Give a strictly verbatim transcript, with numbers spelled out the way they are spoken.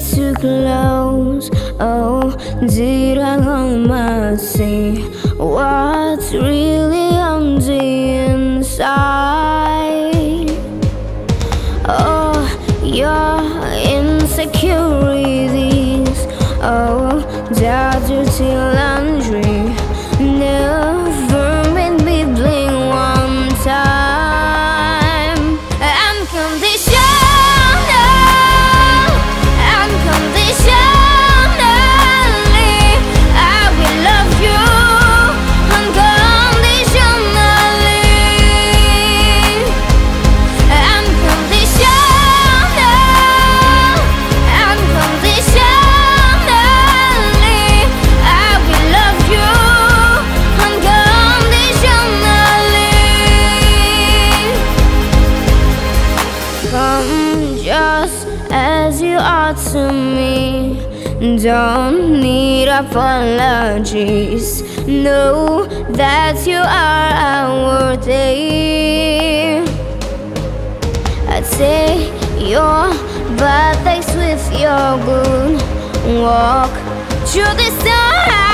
too close. Oh, did I almost see what's really on the inside? Oh, your insecurities. Oh, that dirty laundry never made me blink one time. Unconditional, unconditionally, I will love you unconditionally. Unconditional, unconditionally, I will love you unconditionally. Come just as you are to me, don't need apologies. Know that you are worthy. I take your bad things with your good. Walk through the sun.